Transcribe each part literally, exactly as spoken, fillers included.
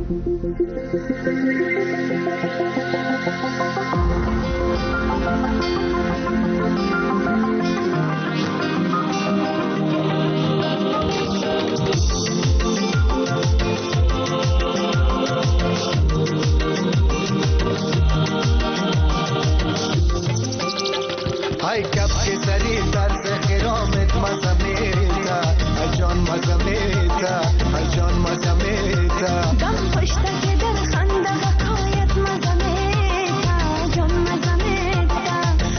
ای کپ که سری طرز خرامت مزمیتا ای جان مزمیتا ای جان مزمیتا دم پشته که در خنده بکایت مزمیتا جان مزمیتا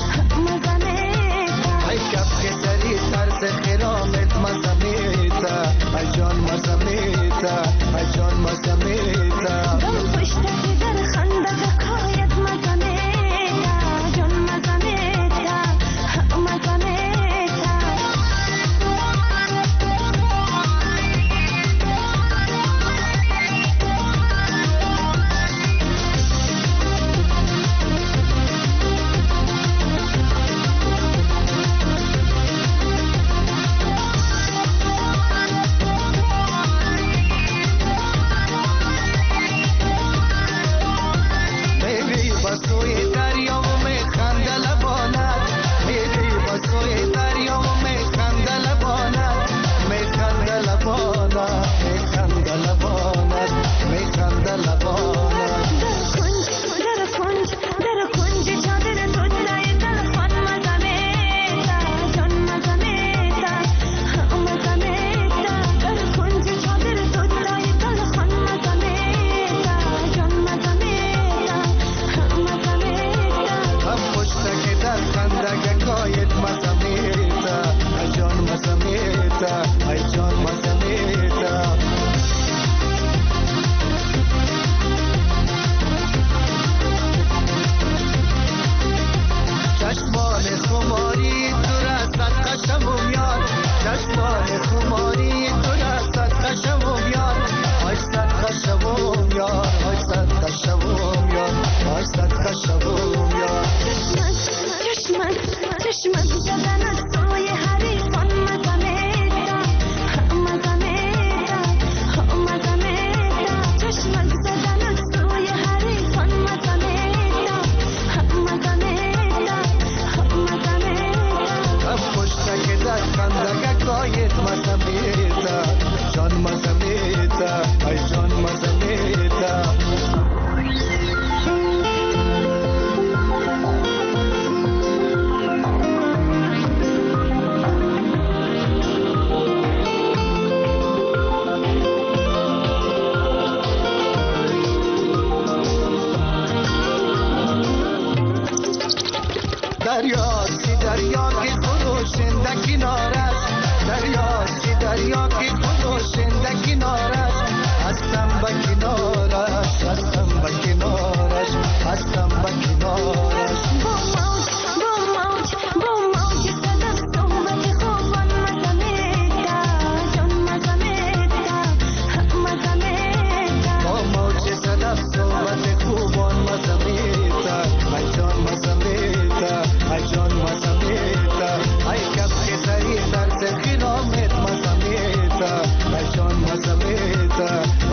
مزمیتا ای کپ که سری طرز خرامت مزمیتا ای جان مزمیتا ای جان مزمیتا دم پشته که در خنده بکایت مزمیتا جان مزمیتا مزمیتا میری بسوی دریا و میخنده لبانت میری بسوی دریا و میخنده لبانت میخنده لبانت میخنده لبانت میخنده لبانت در کنج در کنج در کنج چادر دودای تلفن مزمیتا جان مزمیتا مزمیتا در کنج چادر دودای تلفن مزمیتا جان مزمیتا مزمیتا هم پشته که در خنده گایت مزمیتا ای جان مزمیتا ای جان مزمیتا چشمان خماری تو رسد قشم یار چشمان خماری تو رسد قشم یار آی صد قشم یار آی صد قشم یار آی صد قشم یار چشمت چشمت زدن از توی حریفان مزمیتا مزمیتا مزمیتا چشمت زدن از توی حریفان مزمیتا مزمیتا مزمیتا هم پشته که در خنده گایت مزمیتا جان مزمیتا ای جان مزمیتا دریاست دریا که خروشنده کنارش دریاست دریا که خروشنده کنارش هستم به کنارش هستم به کنارش هستم به کنارش با موج با موج با موج صدف صحبت خوبان مزمیتا جان مزمیتا مزمیتا با موج صدف صحبت خوبان مزمیتا ای جان مزمیتا ای جان مزمیتا ای کپ که سری در خرامت مزمیتا ای جان مزمیتا